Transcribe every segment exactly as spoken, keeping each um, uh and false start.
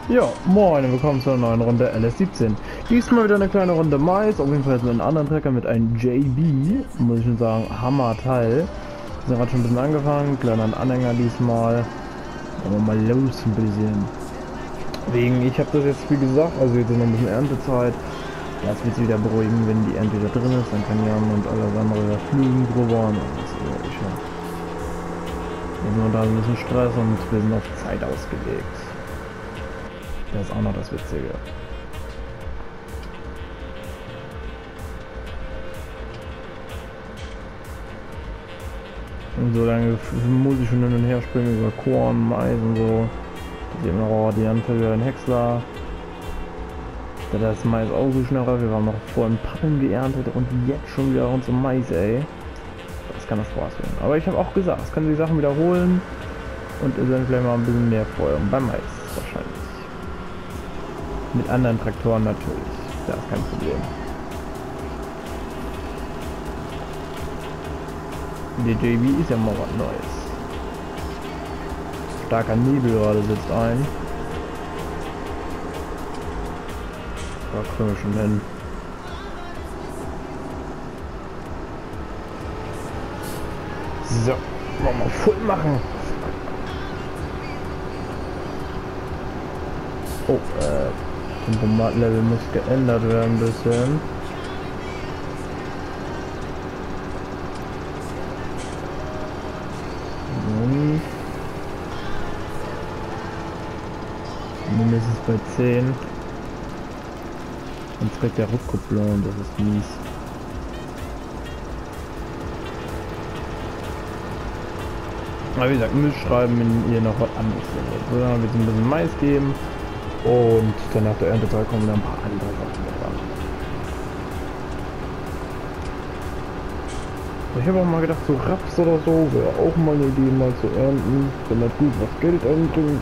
Ja, moin und willkommen zu einer neuen Runde L S siebzehn. Diesmal wieder eine kleine Runde Mais, auf jeden Fall jetzt mit einem anderen Trecker mit einem J B, muss ich schon sagen, Hammerteil. Wir sind gerade schon ein bisschen angefangen, kleiner Anhänger diesmal. Machen wir mal los ein bisschen. Wegen, ich habe das jetzt wie gesagt, also jetzt ist noch ein bisschen Erntezeit. Das wird sich wieder beruhigen, wenn die Ernte wieder drin ist, dann kann Jan und alles andere fliegen drüber und das ist ja schon. Jetzt haben wir da ein bisschen Stress und wir sind auf Zeit ausgelegt. Das ist auch noch das Witzige. Und so lange muss ich schon hin und her springen über Korn, Mais und so. Das ist noch die Anfälle über den Häcksler. Da ist Mais auch so schneller. Wir waren noch vor ein Pappeln geerntet und jetzt schon wieder unser Mais, ey. Das kann das Spaß werden. Aber ich habe auch gesagt, es können die Sachen wiederholen und ist dann vielleicht mal ein bisschen mehr Feuer. Und beim Mais wahrscheinlich. Mit anderen Traktoren natürlich. Das ist kein Problem. Der J B ist ja mal was Neues. Starker Nebel gerade sitzt ein. Da können wir schon hin. So, wollen wir voll machen. Oh, äh, Tempomat-Level muss geändert werden ein bisschen. Und mindestens bei zehn. Und trägt der Rückkupplung, das ist mies. Aber wie gesagt, mitschreiben, wenn ihr noch was anderes findet. So, dann wird es ein bisschen Mais geben. Und dann nach der Erntezeit kommen dann ein paar andere Sachen dran. Ich habe auch mal gedacht, so Raps oder so wäre auch mal eine Idee, mal zu ernten, wenn das gut was Geld anbringt.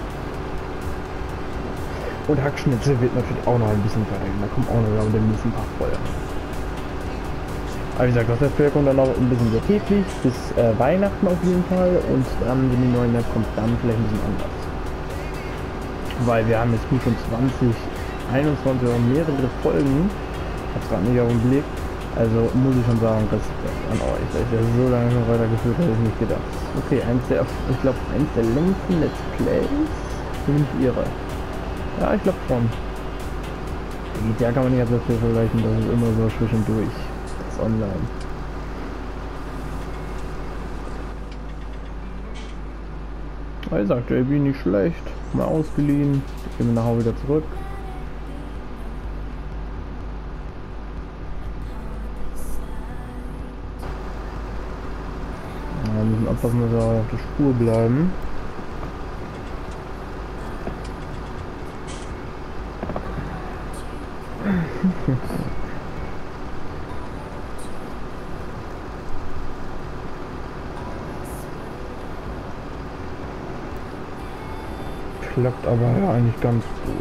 Und Hackschnitzel wird natürlich auch noch ein bisschen verringern, da kommt auch noch demnächst ein paar Feuer. Aber wie gesagt, das Let's kommt dann noch ein bisschen sehr täglich, bis äh, Weihnachten auf jeden Fall. Und dann, wenn die neue Map kommt, dann vielleicht ein bisschen anders. Weil wir haben jetzt gut schon zwanzig, einundzwanzig oder mehrere Folgen. Ich hab's gerade nicht auf den Blick. Also muss ich schon sagen, Respekt an euch. Dass ich das so lange schon weitergeführt habe, hätte ich nicht gedacht. Okay, eins der, ich glaube, eins der längsten Let's Plays. Bin ich irre. Ja, ich glaube schon. G T A kann man nicht als Let's Play vergleichen, das ist immer so zwischendurch. Das ist online. Wie gesagt, J B nicht schlecht, mal ausgeliehen, gehen wir nachher wieder zurück. Ja, wir müssen aufpassen, dass wir auf der Spur bleiben. Klappt aber ja eigentlich ganz gut.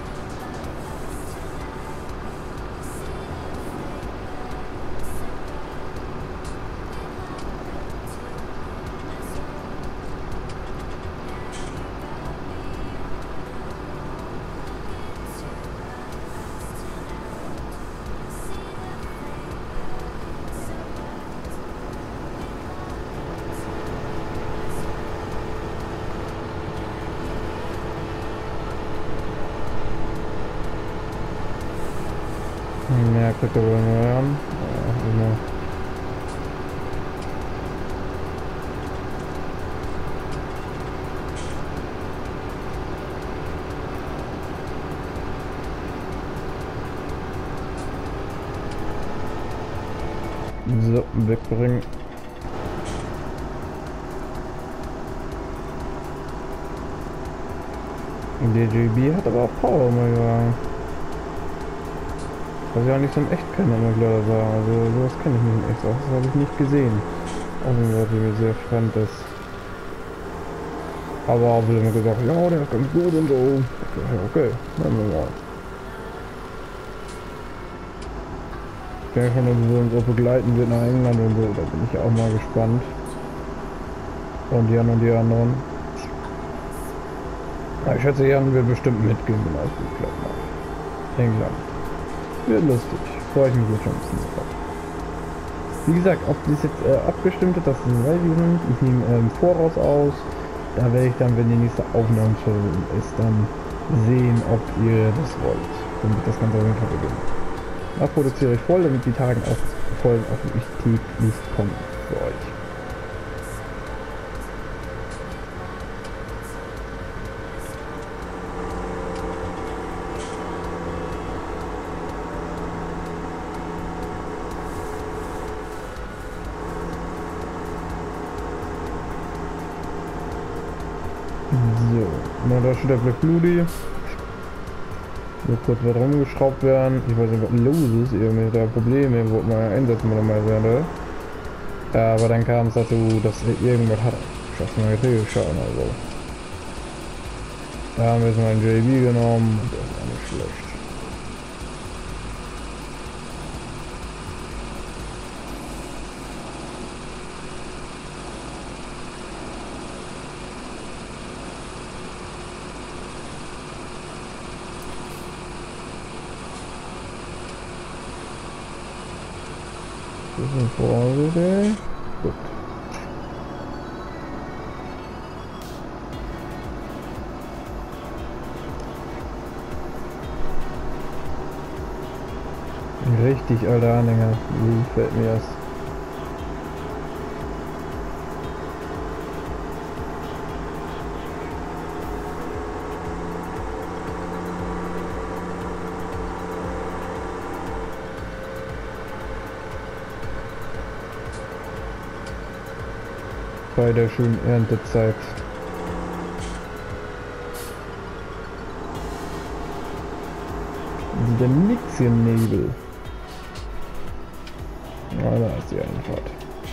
Mehr Köpfe wollen wir haben. Ja, immer. So, wegbringen. Der J B hat aber auch Power, muss ich sagen. Was ich auch nicht so in echt kenne, muss ich leider sagen. Also sowas kenne ich nicht in echt. Das habe ich nicht gesehen. Auch wenn das mir sehr fremd ist. Aber auch wieder immer gesagt, ja, der ist ganz gut und so. Ja, okay, nehmen wir mal. Ich denke schon, dass wir uns so begleiten wird nach England und so. Da bin ich auch mal gespannt. Und die anderen und die anderen. Ich schätze, Jan wird bestimmt mitgehen, wenn alles gut klappt. Denke ich auch. Wird lustig. Freue ich mich jetzt schon ein bisschen drauf. Wie gesagt, ob das jetzt äh, abgestimmt ist, das weiß ich nicht. Ich nehme ähm, Voraus aus. Da werde ich dann, wenn die nächste Aufnahme ist, dann sehen, ob ihr das wollt. Dann wird das Ganze auf jeden Fall beginnen. Da produziere ich voll, damit die Tage auch voll auch wirklich täglich kommen für euch. So, na da steht der Black Bloody. Nur kurz was rumgeschraubt werden. Ich weiß nicht, was los ist. Irgendwie da Probleme, wo man einsetzen wir mal werden. Aber dann kam es dazu, dass er irgendwas hat. Schaffst du mal Getriebe schauen also. Da haben wir jetzt mal einen J B genommen und der ist auch nicht schlecht. Bisschen vorsichtig. Gut. Richtig alter Anhänger. Wie gefällt mir das? Bei der schönen Erntezeit. Der Mixiennebel. Ja, da ist die Einfahrt.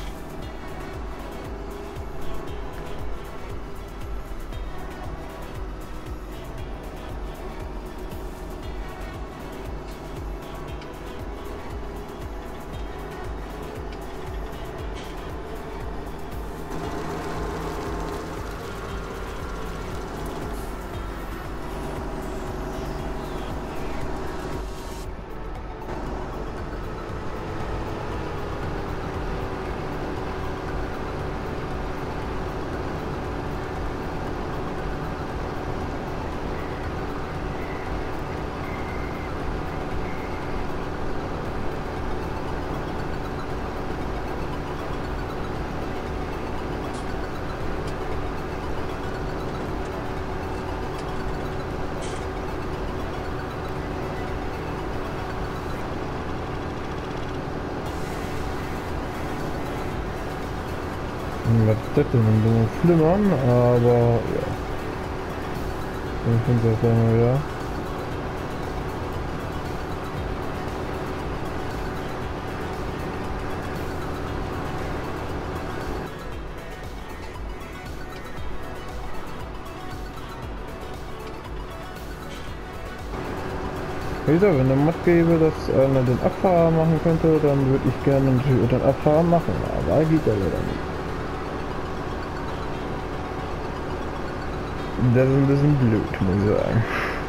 Was ist das denn? So flimmern, aber ja. Ich finde das dann mal wieder. Wie gesagt, wenn der Mod gäbe, dass einer den Abfahrer machen könnte, dann würde ich gerne den Abfahrer machen, aber geht ja leider nicht. Das ist ein bisschen blöd, muss ich sagen.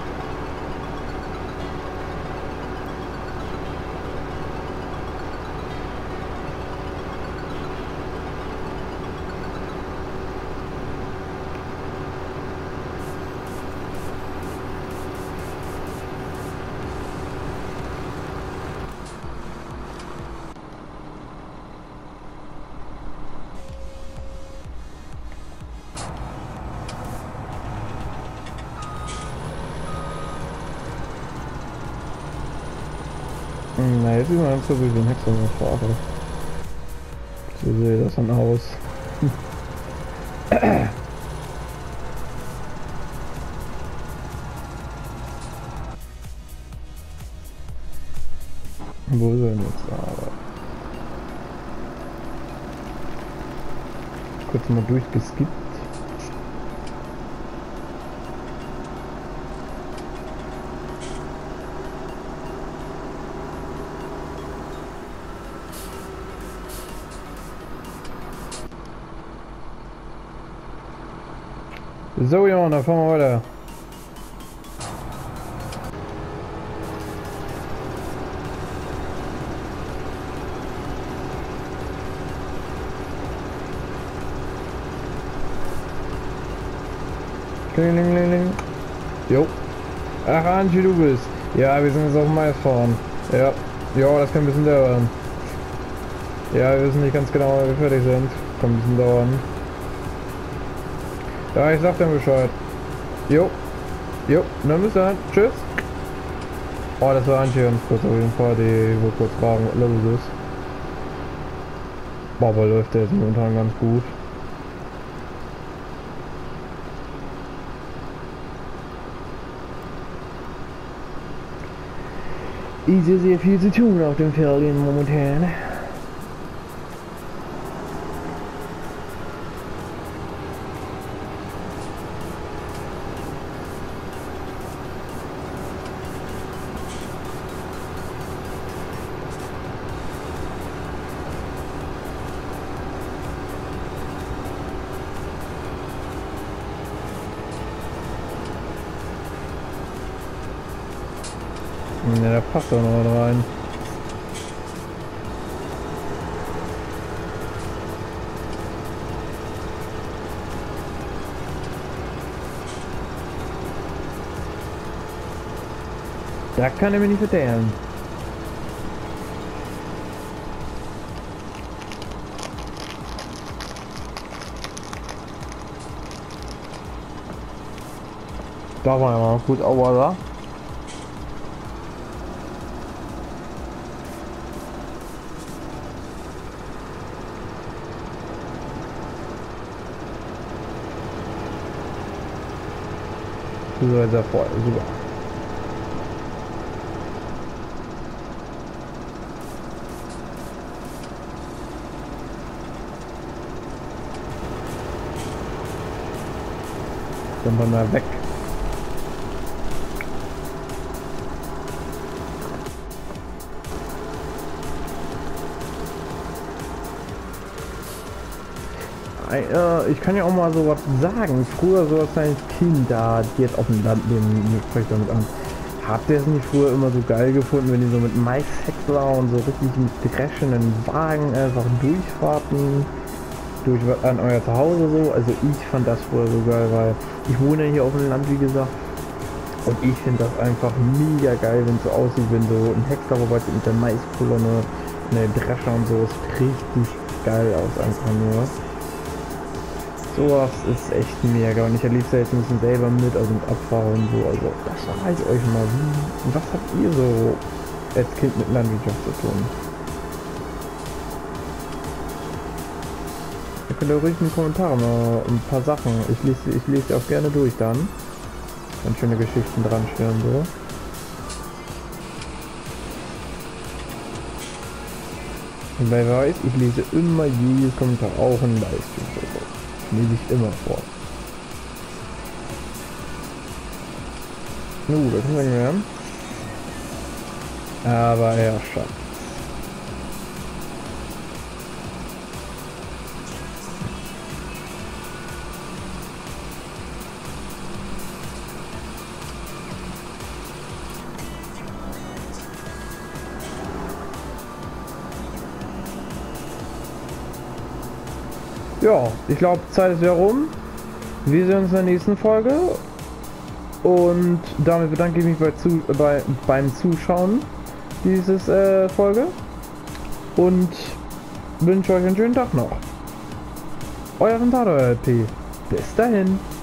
Na, jetzt sieht man ganz so wie den Hexer mit Fahrer. So sehe das dann aus. Wo ist er denn jetzt? Ah, kurz mal durchgeskippt. So, ja, dann fahren wir weiter. Klingelingeling. Jo. Ach, Angie, du bist. Ja, wir sind jetzt auf dem Mais fahren. Ja. Ja, das kann ein bisschen dauern. Ja, wir wissen nicht ganz genau, wann wir fertig sind. Kann ein bisschen dauern. Ja, ich sag dir Bescheid. Jo. Jo, dann bis dann. Tschüss. Oh, das war Antje ganz kurz auf jeden Fall. Die wollte kurz fragen, was los ist. Boah, aber läuft der jetzt momentan ganz gut. Ich sehe sehr viel zu tun auf dem Ferien momentan. Ja, da passt doch noch was rein. Da kann er mir nicht vertellen. Da war ja mal gut, aber da. So ist er voll, super. Dann waren wir weg. Äh, ich kann ja auch mal sowas sagen. Früher so als kleines Kind, da die jetzt auf dem Land leben, mir spricht damit an. Habt ihr es nicht früher immer so geil gefunden, wenn ihr so mit Maishäcksler und so richtig mit dreschenden Wagen einfach Durchfahrten durch an euer Zuhause so? Also ich fand das früher so geil, weil ich wohne hier auf dem Land, wie gesagt. Und ich finde das einfach mega geil, wenn es so aussieht, wenn so ein Häcksler vorbeizieht mit der Maiskolonne, eine Drescher und so. Ist richtig geil aus, einfach nur. Sowas ist echt mega und ich erlebe es ja jetzt ein bisschen selber mit, also mit Abfahren und so, also das sage ich euch mal, wie, was habt ihr so als Kind mit Landwirtschaft zu tun? Ihr könnt ja ruhig in die Kommentare mal ein paar Sachen, ich lese, ich lese auch gerne durch dann, wenn schöne Geschichten dran stehen und so. Und wer weiß, ich lese immer jedes Kommentar, auch in Livestream. Lese ich immer vor. Nu, das können wir nicht mehr. Aber ja, Schatz. Ja, ich glaube, Zeit ist wieder rum. Wir sehen uns in der nächsten Folge. Und damit bedanke ich mich bei, zu, bei beim Zuschauen dieses äh, Folge. Und wünsche euch einen schönen Tag noch. Euer Rentado L P. Bis dahin.